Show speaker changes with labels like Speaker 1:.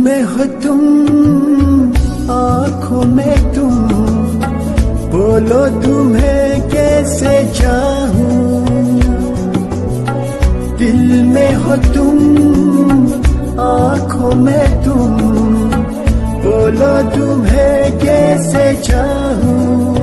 Speaker 1: में हो तुम, आँखों में तुम, बोलो तुम्हें कैसे चाहूं। दिल में हो तुम, आँखों में तुम, बोलो तुम्हें कैसे चाहूं।